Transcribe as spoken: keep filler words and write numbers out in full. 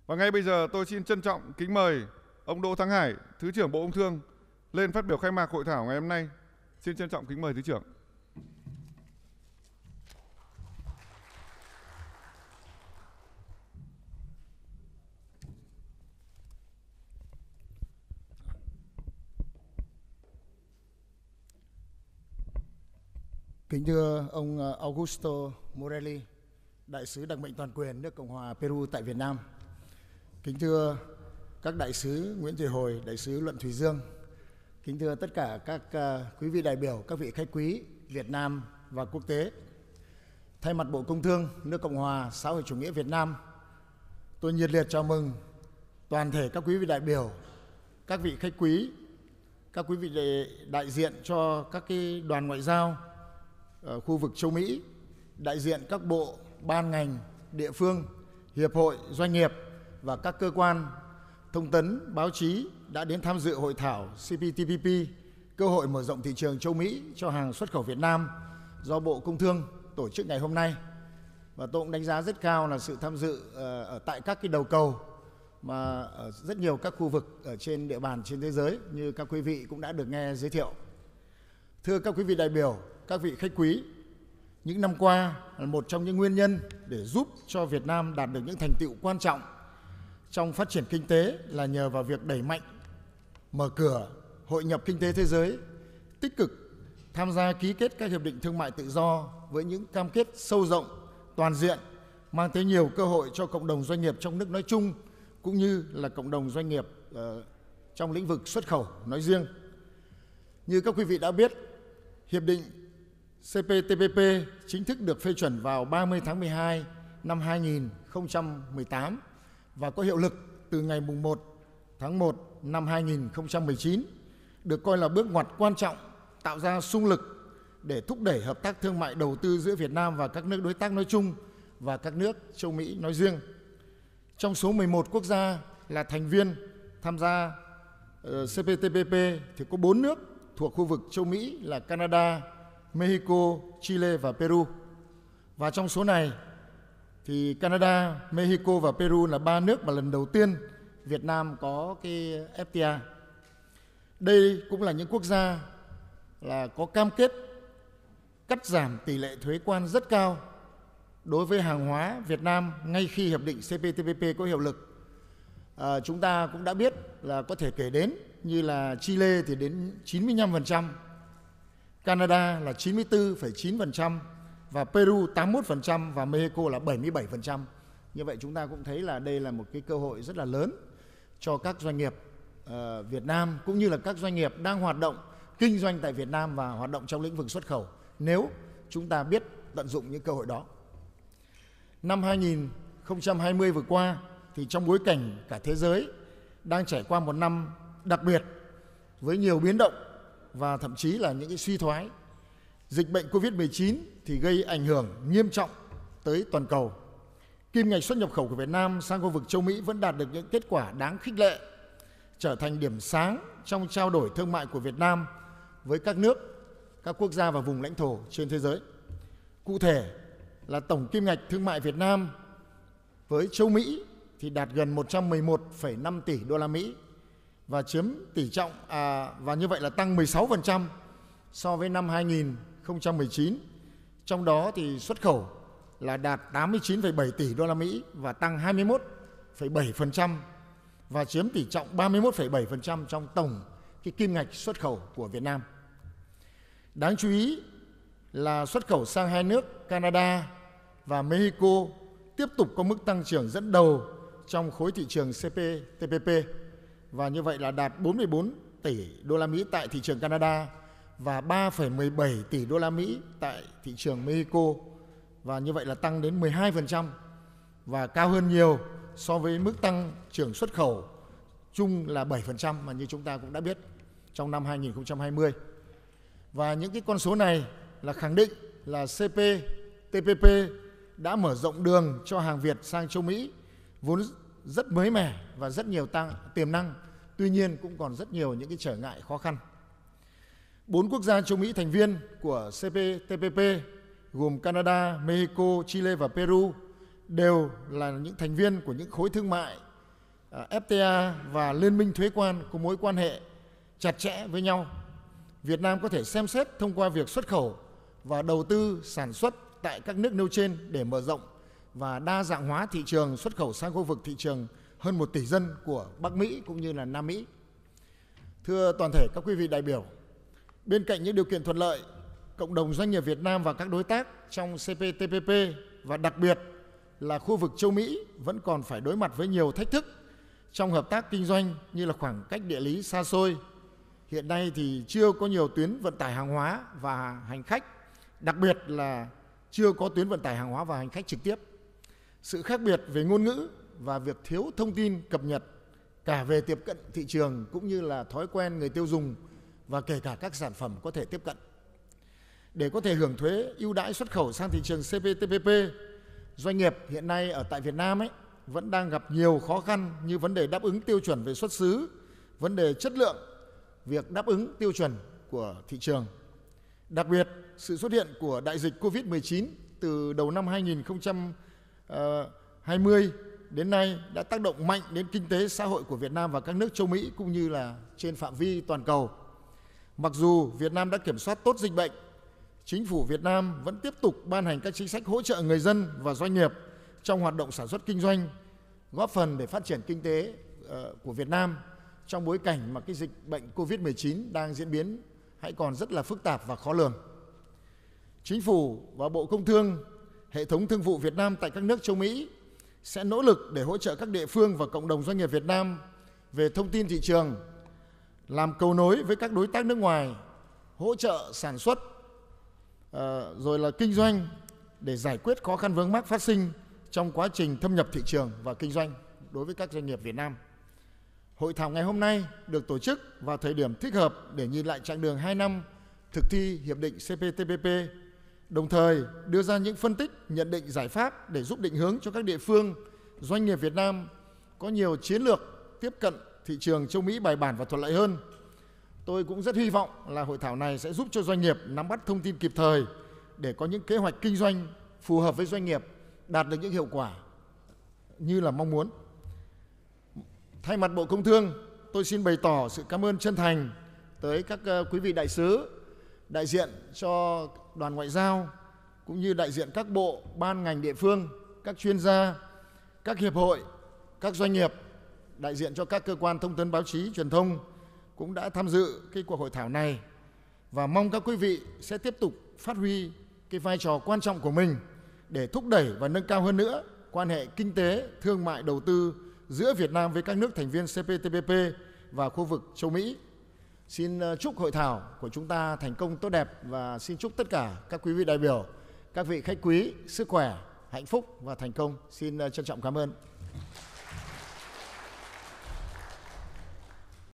Và ngay bây giờ tôi xin trân trọng kính mời ông Đỗ Thắng Hải, Thứ trưởng Bộ Công Thương lên phát biểu khai mạc hội thảo ngày hôm nay. Xin trân trọng kính mời Thứ trưởng. Kính thưa ông Augusto Morelli, Đại sứ đặc mệnh toàn quyền nước Cộng hòa Peru tại Việt Nam. Kính thưa các đại sứ Nguyễn Thị Hồi, Đại sứ Luận Thùy Dương. Kính thưa tất cả các uh, quý vị đại biểu, các vị khách quý Việt Nam và quốc tế. Thay mặt Bộ Công Thương nước Cộng hòa xã hội chủ nghĩa Việt Nam, tôi nhiệt liệt chào mừng toàn thể các quý vị đại biểu, các vị khách quý, các quý vị đại, đại diện cho các cái đoàn ngoại giao ở khu vực châu Mỹ, đại diện các bộ, ban ngành, địa phương, hiệp hội, doanh nghiệp và các cơ quan thông tấn, báo chí đã đến tham dự hội thảo xê pê tê pê pê, cơ hội mở rộng thị trường châu Mỹ cho hàng xuất khẩu Việt Nam do Bộ Công Thương tổ chức ngày hôm nay. Và tôi cũng đánh giá rất cao là sự tham dự ở tại các cái đầu cầu mà ở rất nhiều các khu vực ở trên địa bàn trên thế giới như các quý vị cũng đã được nghe giới thiệu. Thưa các quý vị đại biểu, các vị khách quý, những năm qua là một trong những nguyên nhân để giúp cho Việt Nam đạt được những thành tựu quan trọng trong phát triển kinh tế là nhờ vào việc đẩy mạnh, mở cửa, hội nhập kinh tế thế giới, tích cực tham gia ký kết các hiệp định thương mại tự do với những cam kết sâu rộng, toàn diện, mang tới nhiều cơ hội cho cộng đồng doanh nghiệp trong nước nói chung, cũng như là cộng đồng doanh nghiệp uh, trong lĩnh vực xuất khẩu nói riêng. Như các quý vị đã biết, Hiệp định xê pê tê pê pê chính thức được phê chuẩn vào ba mươi tháng mười hai năm hai nghìn không trăm mười tám và có hiệu lực từ ngày mùng một tháng một năm hai nghìn không trăm mười chín, được coi là bước ngoặt quan trọng tạo ra xung lực để thúc đẩy hợp tác thương mại đầu tư giữa Việt Nam và các nước đối tác nói chung và các nước châu Mỹ nói riêng. Trong số mười một quốc gia là thành viên tham gia uh, xê pê tê pê pê thì có bốn nước thuộc khu vực châu Mỹ là Canada, Mexico, Chile và Peru. Và trong số này thì Canada, Mexico và Peru là ba nước mà lần đầu tiên Việt Nam có cái ép tê a. Đây cũng là những quốc gia là có cam kết cắt giảm tỷ lệ thuế quan rất cao đối với hàng hóa Việt Nam ngay khi hiệp định xê pê tê pê pê có hiệu lực. À, chúng ta cũng đã biết là có thể kể đến như là Chile thì đến chín mươi lăm phần trăm, Canada là chín mươi tư phẩy chín phần trăm và Peru tám mươi mốt phần trăm và Mexico là bảy mươi bảy phần trăm. Như vậy chúng ta cũng thấy là đây là một cái cơ hội rất là lớn cho các doanh nghiệp uh, Việt Nam cũng như là các doanh nghiệp đang hoạt động kinh doanh tại Việt Nam và hoạt động trong lĩnh vực xuất khẩu nếu chúng ta biết tận dụng những cơ hội đó. Năm hai nghìn không trăm hai mươi vừa qua thì trong bối cảnh cả thế giới đang trải qua một năm đặc biệt với nhiều biến động và thậm chí là những cái suy thoái. Dịch bệnh Covid mười chín thì gây ảnh hưởng nghiêm trọng tới toàn cầu. Kim ngạch xuất nhập khẩu của Việt Nam sang khu vực châu Mỹ vẫn đạt được những kết quả đáng khích lệ, trở thành điểm sáng trong trao đổi thương mại của Việt Nam với các nước, các quốc gia và vùng lãnh thổ trên thế giới. Cụ thể là tổng kim ngạch thương mại Việt Nam với châu Mỹ thì đạt gần một trăm mười một phẩy năm tỷ đô la Mỹ và chiếm tỷ trọng à, và như vậy là tăng mười sáu phần trăm so với năm hai nghìn không trăm mười chín. Trong đó thì xuất khẩu là đạt tám mươi chín phẩy bảy tỷ đô la Mỹ và tăng hai mươi mốt phẩy bảy phần trăm và chiếm tỷ trọng ba mươi mốt phẩy bảy phần trăm trong tổng cái kim ngạch xuất khẩu của Việt Nam. Đáng chú ý là xuất khẩu sang hai nước Canada và Mexico tiếp tục có mức tăng trưởng dẫn đầu trong khối thị trường xê pê tê pê pê và như vậy là đạt bốn mươi bốn tỷ đô la Mỹ tại thị trường Canada và ba phẩy mười bảy tỷ đô la Mỹ tại thị trường Mexico và như vậy là tăng đến mười hai phần trăm và cao hơn nhiều so với mức tăng trưởng xuất khẩu chung là bảy phần trăm mà như chúng ta cũng đã biết trong năm hai nghìn không trăm hai mươi. Và những cái con số này là khẳng định là xê pê tê pê pê đã mở rộng đường cho hàng Việt sang châu Mỹ vốn rất mới mẻ và rất nhiều tăng tiềm năng, tuy nhiên cũng còn rất nhiều những cái trở ngại khó khăn. Bốn quốc gia châu Mỹ thành viên của xê pê tê pê pê gồm Canada, Mexico, Chile và Peru đều là những thành viên của những khối thương mại ép tê a và Liên minh thuế quan có mối quan hệ chặt chẽ với nhau. Việt Nam có thể xem xét thông qua việc xuất khẩu và đầu tư sản xuất tại các nước nêu trên để mở rộng và đa dạng hóa thị trường xuất khẩu sang khu vực thị trường hơn một tỷ dân của Bắc Mỹ cũng như là Nam Mỹ. Thưa toàn thể các quý vị đại biểu, bên cạnh những điều kiện thuận lợi, cộng đồng doanh nghiệp Việt Nam và các đối tác trong xê pê tê pê pê và đặc biệt là khu vực châu Mỹ vẫn còn phải đối mặt với nhiều thách thức trong hợp tác kinh doanh như là khoảng cách địa lý xa xôi. Hiện nay thì chưa có nhiều tuyến vận tải hàng hóa và hành khách, đặc biệt là chưa có tuyến vận tải hàng hóa và hành khách trực tiếp. Sự khác biệt về ngôn ngữ và việc thiếu thông tin cập nhật cả về tiếp cận thị trường cũng như là thói quen người tiêu dùng và kể cả các sản phẩm có thể tiếp cận. Để có thể hưởng thuế ưu đãi xuất khẩu sang thị trường xê pê tê pê pê, doanh nghiệp hiện nay ở tại Việt Nam ấy vẫn đang gặp nhiều khó khăn như vấn đề đáp ứng tiêu chuẩn về xuất xứ, vấn đề chất lượng, việc đáp ứng tiêu chuẩn của thị trường. Đặc biệt, sự xuất hiện của đại dịch Covid mười chín từ đầu năm hai nghìn không trăm hai mươi đến nay đã tác động mạnh đến kinh tế xã hội của Việt Nam và các nước châu Mỹ cũng như là trên phạm vi toàn cầu. Mặc dù Việt Nam đã kiểm soát tốt dịch bệnh, Chính phủ Việt Nam vẫn tiếp tục ban hành các chính sách hỗ trợ người dân và doanh nghiệp trong hoạt động sản xuất kinh doanh, góp phần để phát triển kinh tế của Việt Nam trong bối cảnh mà cái dịch bệnh Covid mười chín đang diễn biến hãy còn rất là phức tạp và khó lường. Chính phủ và Bộ Công Thương, hệ thống thương vụ Việt Nam tại các nước châu Mỹ sẽ nỗ lực để hỗ trợ các địa phương và cộng đồng doanh nghiệp Việt Nam về thông tin thị trường, làm cầu nối với các đối tác nước ngoài, hỗ trợ sản xuất, uh, rồi là kinh doanh để giải quyết khó khăn vướng mắc phát sinh trong quá trình thâm nhập thị trường và kinh doanh đối với các doanh nghiệp Việt Nam. Hội thảo ngày hôm nay được tổ chức vào thời điểm thích hợp để nhìn lại chặng đường hai năm thực thi Hiệp định xê pê tê pê pê, đồng thời đưa ra những phân tích, nhận định giải pháp để giúp định hướng cho các địa phương, doanh nghiệp Việt Nam có nhiều chiến lược tiếp cận thị trường châu Mỹ bài bản và thuận lợi hơn. Tôi cũng rất hy vọng là hội thảo này sẽ giúp cho doanh nghiệp nắm bắt thông tin kịp thời để có những kế hoạch kinh doanh phù hợp với doanh nghiệp, đạt được những hiệu quả như là mong muốn. Thay mặt Bộ Công Thương, tôi xin bày tỏ sự cảm ơn chân thành tới các quý vị đại sứ, đại diện cho đoàn ngoại giao, cũng như đại diện các bộ, ban ngành địa phương, các chuyên gia, các hiệp hội, các doanh nghiệp, đại diện cho các cơ quan thông tấn báo chí, truyền thông cũng đã tham dự cái cuộc hội thảo này, và mong các quý vị sẽ tiếp tục phát huy cái vai trò quan trọng của mình để thúc đẩy và nâng cao hơn nữa quan hệ kinh tế, thương mại, đầu tư giữa Việt Nam với các nước thành viên xê pê tê pê pê và khu vực châu Mỹ. Xin chúc hội thảo của chúng ta thành công tốt đẹp và xin chúc tất cả các quý vị đại biểu, các vị khách quý sức khỏe, hạnh phúc và thành công. Xin trân trọng cảm ơn.